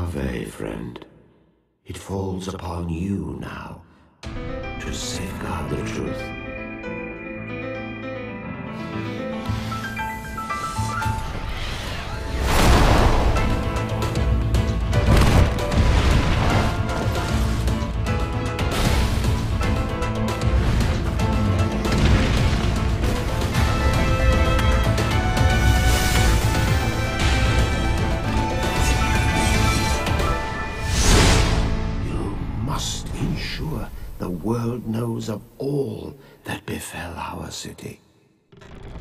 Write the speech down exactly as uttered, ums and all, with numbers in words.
Harvey, friend. It falls upon you now to safeguard the truth. Ensure the world knows of all that befell our city.